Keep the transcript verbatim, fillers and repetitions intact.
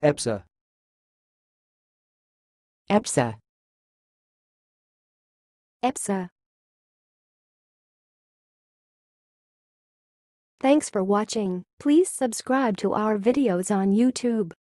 EPSA. EPSA. EPSA. Thanks for watching. Please subscribe to our videos on YouTube.